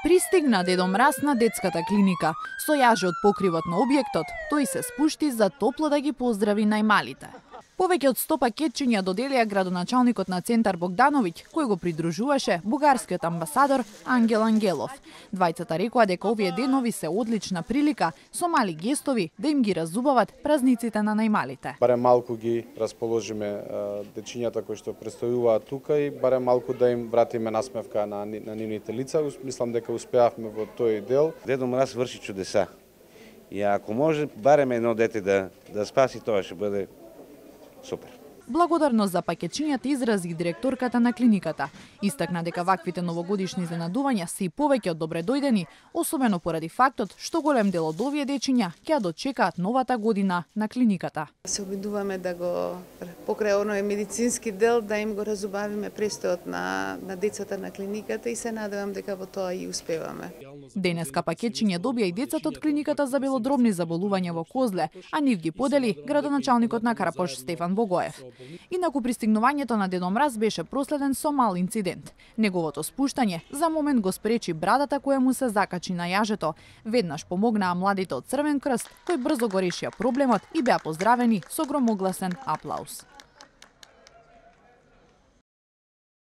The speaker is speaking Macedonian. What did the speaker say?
Пристигна Дедо Мраз на детската клиника. Со јаже од покривот на објектот, тој се спушти за топло да ги поздрави најмалите. Повеќе од 100 пакетчиња доделија градоначалникот на Центар Богдановиќ, кој го придружуваше бугарскиот амбасадор Ангел Ангелов. Двајцата рекоа дека овие денови се одлична прилика со мали гестови да им ги разубават празниците на најмалите. Барем малку ги расположиме дечињата кои што престојуваат тука и барем малку да им вратиме насмевка на нивните лица. Мислам дека успеавме во тој дел. Дедо Мраз врши чудеса. И ако може барем едно дете да спаси, тоа ќе биде супер. Благодарност за пакетчињата изрази директорката на клиниката. Истакна дека ваквите новогодишни изненадувања се и повеќе од добредојдени, особено поради фактот што голем дел од овие дечиња ќе дочекаат новата година на клиниката. Се обидуваме да го покрај оној медицински дел да им го разубавиме престојот на децата на клиниката и се надевам дека во тоа и успеваме. Денеска пакетчиња добија и децата од клиниката за белодробни заболувања во Козле, а нив ги подели градоначалникот на Карапош Стефан Богоев. Инаку пристигнувањето на Дедо Мраз беше проследен со мал инцидент. Неговото спуштање за момент го спречи брадата која му се закачи на јажето. Веднаш помогнаа младите од Црвен крст, кои брзо го решија проблемот и беа поздравени со громогласен аплауз.